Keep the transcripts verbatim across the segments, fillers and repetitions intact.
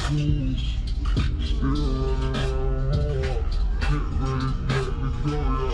fools. Still running around hard. Get ready, get the go,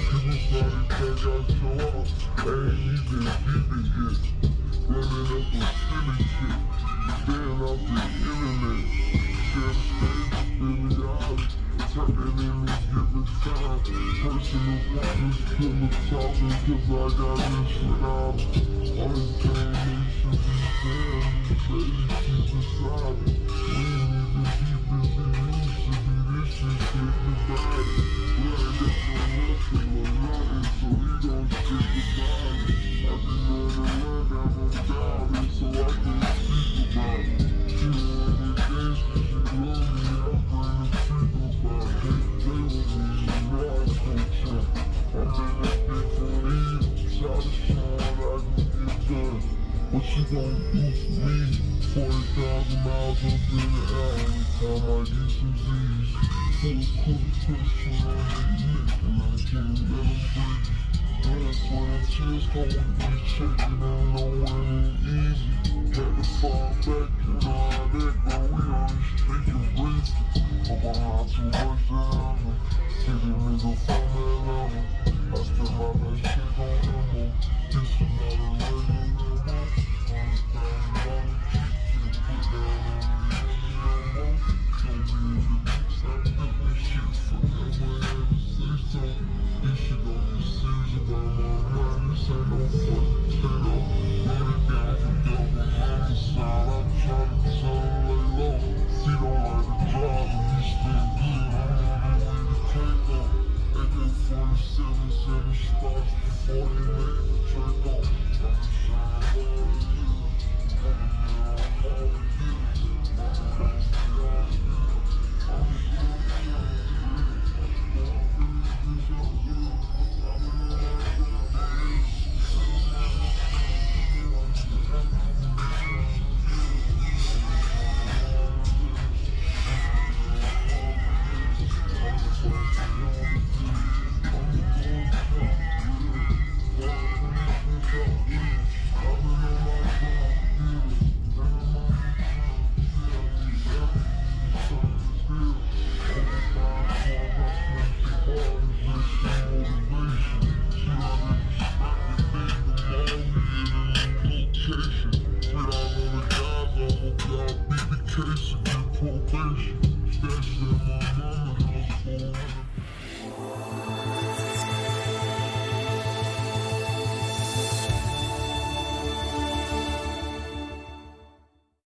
yeah. People probably think I show off. I ain't even deep it yet. Running up with silly shit. Staying off the internet. Share the stage, Billy Eilish. Turning in and giving time. Personal problems, killer talking, cause I got this without them. Only thing they should be saying is baby, keep beside me. We ain't even deep as we used to be. This shit get divided. Blood got no hustle or nothing, so we gon' stick beside me. I just wanna run down on Dolly, so I can speak about it. She wanna dance, she love me, I bring the people about it. They want me to ride culture. I'm in that bitch for real. Try to shine, I can get done. What you gon' do for me? forty thousand miles up in the air every time I get some Z's. Full quarter pressure on their neck, and I can't let them breathe. That's why the tears gon' be shaking, I know it ain't easy. Had to fall back, you know how that go. We only speaking briefly. Hope I'm not too much down. See the nigga from Atlanta. I spent my best check on ammo. This is not a regular ammo. Hundred thousand dollars cheap to put down on the ammo. Told me in the beats, I took this shit forever ever say so. This shit gon' be serious about my mind. This ain't no fucking potato. Run it down for double homicide. I'm tryna tell him lay low. He don't like the job, but he still good. I'm on the way to take off. A K forty-seven, seven spots before they make the trick off. I'm just trying to love you. I'm gonna get on all the deals. I'm gonna get all the deals. I'm just gonna get all the deals. I'm just gonna get all the deals. Case